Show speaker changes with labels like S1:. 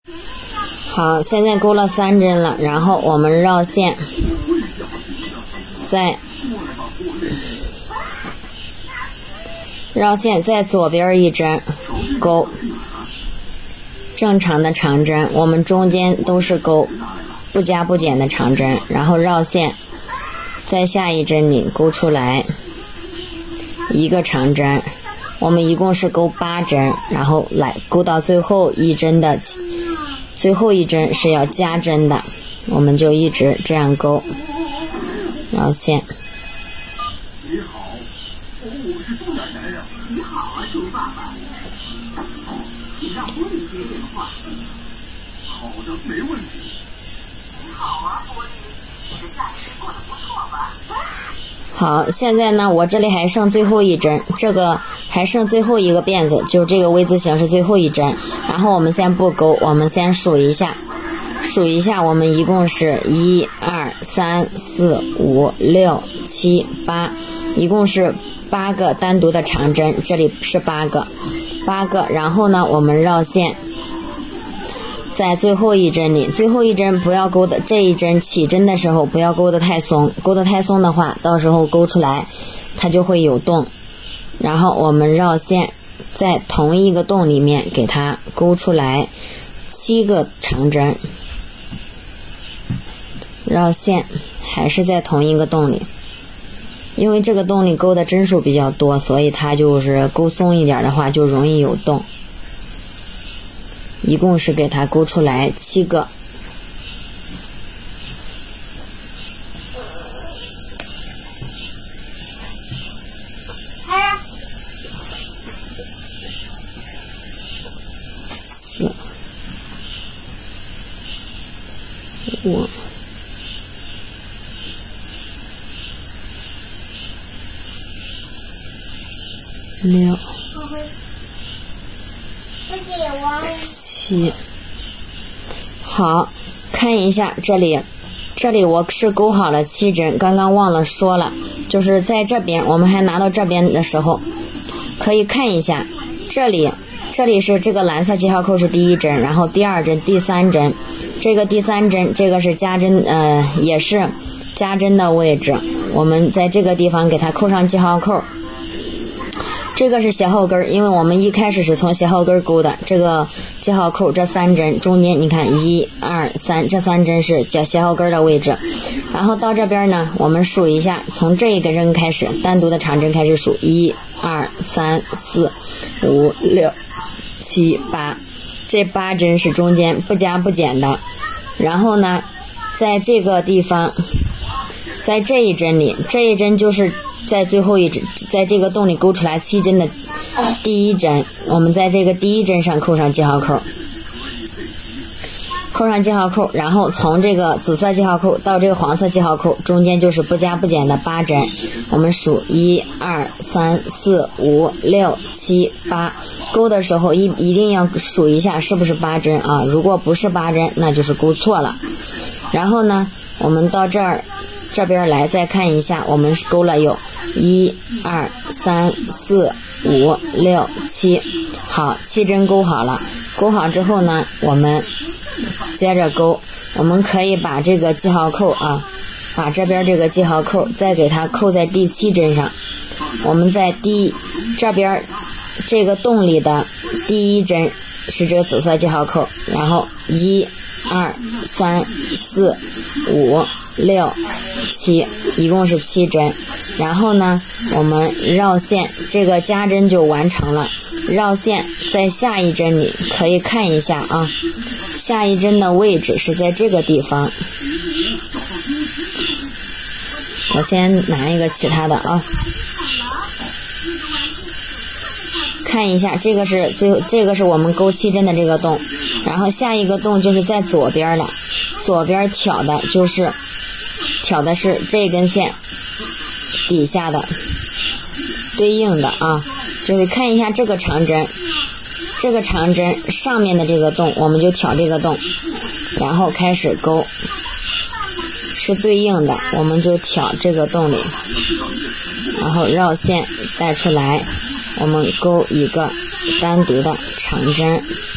S1: 好，现在钩了3针了，然后我们绕线，在左边1针钩，正常的长针，我们中间都是钩，不加不减的长针，然后绕线，在下一针里钩出来1个长针，我们一共是钩8针，然后来钩到最后一针的。最后一针是要加针的，我们就一直这样钩，绕线。
S2: 你好，我是杜奶奶呀。你好啊，杜爸爸。你让波利接电话。好的，没问题。你好啊，波利，你的假期过得不错吧？
S1: 好，现在呢，我这里还剩最后一针，这个还剩最后一个辫子，就这个 V 字形是最后一针。然后我们先不钩，我们先数一下，我们一共是1、2、3、4、5、6、7、8，一共是8个单独的长针，这里是8个，然后呢，我们绕线。在最后一针里，最后一针不要钩的，这一针起针的时候不要钩得太松，钩得太松的话，到时候钩出来它就会有洞。然后我们绕线，在同一个洞里面给它钩出来7个长针，绕线还是在同一个洞里，因为这个洞里钩的针数比较多，所以它就是钩松一点的话就容易有洞。一共是给它钩出来7个，4、5、6、7。好，看一下这里我是钩好了7针，刚刚忘了说了，就是在这边我们还拿到这边的时候可以看一下，这里是这个蓝色记号扣是第1针，然后第2针、第3针，这个第3针这个是加针，也是加针的位置，我们在这个地方给它扣上记号扣。这个是斜后跟，因为我们一开始是从斜后跟钩的，这个记号扣这3针中间你看1、2、3，这3针是斜后跟的位置。然后到这边呢，我们数一下，从这一根针开始，单独的长针开始数，1、2、3、4、5、6、7、8，这8针是中间不加不减的。然后呢，在这个地方，在这一针里，这一针就是在最后一针，在这个洞里钩出来7针的第1针，我们在这个第1针上扣上记号扣，然后从这个紫色记号扣到这个黄色记号扣中间就是不加不减的8针，我们数1、2、3、4、5、6、7、8，钩的时候一定要数一下是不是8针啊，如果不是8针那就是钩错了。然后呢，我们到这边来再看一下，我们钩了有1、2、3、4、5、6、7，好，7针钩好了。钩好之后呢，我们接着钩，我们可以把这个记号扣啊，把这边这个记号扣再给它扣在第7针上。我们在这边这个洞里的第1针是这个紫色记号扣，然后1、2、3、4、5、6、7，一共是7针。然后呢，我们绕线，这个加针就完成了。绕线在下一针里可以看一下啊，下一针的位置是在这个地方。我先拿一个其他的啊，看一下，这个是我们钩7针的这个洞，然后下一个洞就是在左边了，左边挑的是这根线底下的对应的啊，就是看一下这个长针，上面的这个洞我们就挑这个洞，然后开始钩，是对应的我们就挑这个洞里，然后绕线带出来，我们钩一个单独的长针。